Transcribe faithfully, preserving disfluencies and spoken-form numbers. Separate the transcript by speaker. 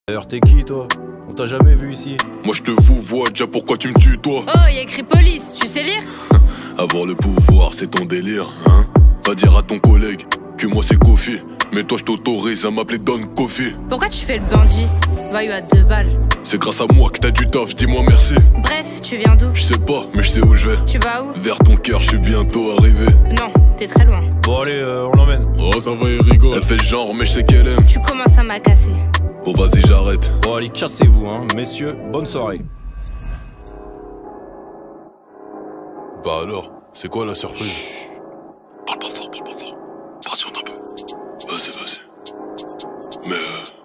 Speaker 1: D'ailleurs, t'es qui toi? On t'a jamais vu ici.
Speaker 2: Moi je te vous vois déjà, pourquoi tu me tues toi?
Speaker 3: Oh, y'a écrit police, tu sais lire?
Speaker 2: Avoir le pouvoir c'est ton délire, hein? Va dire à ton collègue que moi c'est Kofi, mais toi je t'autorise à m'appeler Don Kofi.
Speaker 3: Pourquoi tu fais le bandit? Voyou à deux balles.
Speaker 2: C'est grâce à moi que t'as du taf, dis-moi merci.
Speaker 3: Bref, tu viens d'où?
Speaker 2: Je sais pas, mais je sais où je vais.
Speaker 3: Tu vas où?
Speaker 2: Vers ton cœur, je suis bientôt arrivé.
Speaker 3: Non, t'es très loin.
Speaker 1: Bon allez, euh, on l'emmène.
Speaker 2: Oh ça va, il rigole. Elle fait le genre, mais je sais qu'elle aime.
Speaker 3: Tu commences à m'agacer.
Speaker 2: Bon vas-y, j'arrête.
Speaker 1: Bon allez, cassez-vous hein, messieurs, bonne soirée.
Speaker 2: Bah alors, c'est quoi la surprise? Chut. Parle pas fort, parle pas fort. Patiente un peu. Vas-y, vas-y. Mais euh...